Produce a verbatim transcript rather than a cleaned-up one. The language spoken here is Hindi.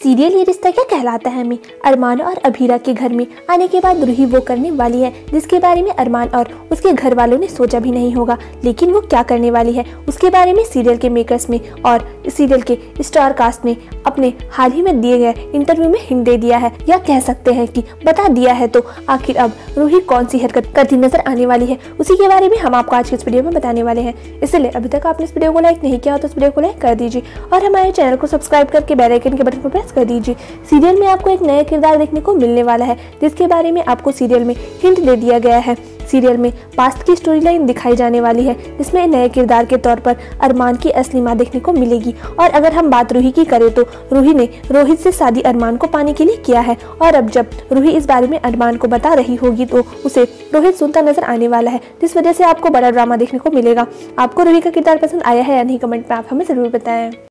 सीरियल ये रिश्ता क्या कहलाता है में अरमान और अभीरा के घर में आने के बाद रूही वो करने वाली है जिसके बारे में अरमान और उसके घर वालों ने सोचा भी नहीं होगा, लेकिन वो क्या करने वाली है उसके बारे में सीरियल के मेकर्स में और सीरियल के स्टार कास्ट ने अपने हाल ही में दिए गए इंटरव्यू में हिंट दे दिया है, या कह सकते हैं कि बता दिया है। तो आखिर अब रूही कौन सी हरकत करती नजर आने वाली है, उसी के बारे में हम आपको आज की इस वीडियो में बताने वाले हैं। इसलिए अभी तक आपने इस वीडियो को लाइक नहीं किया हो तो इस वीडियो को लाइक कर दीजिए और हमारे चैनल को सब्सक्राइब करके बेल आइकन के बटन को प्रेस कर दीजिए। सीरियल में आपको एक नया किरदार देखने को मिलने वाला है जिसके बारे में आपको सीरियल में हिंट दे दिया गया है। सीरियल में पास्ट की स्टोरी लाइन दिखाई जाने वाली है जिसमें नए किरदार के तौर पर अरमान की असली मां देखने को मिलेगी। और अगर हम बात रूही की करें तो रूही ने रोहित से शादी अरमान को पाने के लिए किया है और अब जब रूही इस बारे में अरमान को बता रही होगी तो उसे रोहित सुनता नजर आने वाला है, जिस वजह से आपको बड़ा ड्रामा देखने को मिलेगा। आपको रूही का किरदार पसंद आया है या नहीं, कमेंट में आप हमें जरूर बताएं।